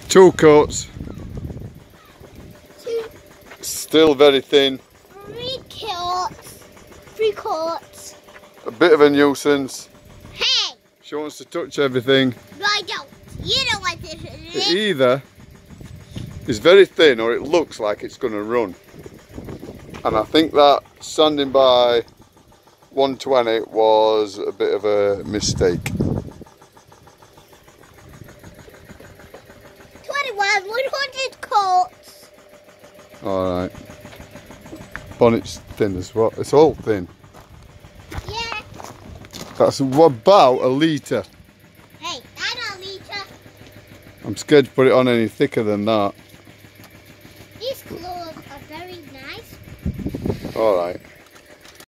2 coats. 2. Still very thin. 3 coats. 3 coats. A bit of a nuisance. Hey! She wants to touch everything. No, I don't. You don't want this. It either is very thin or it looks like it's going to run. And I think that standing by 120 was a bit of a mistake. 100 coats. Alright. Bonnet's thin as well. It's all thin. Yeah. That's about a litre. Hey, that's a litre. I'm scared to put it on any thicker than that.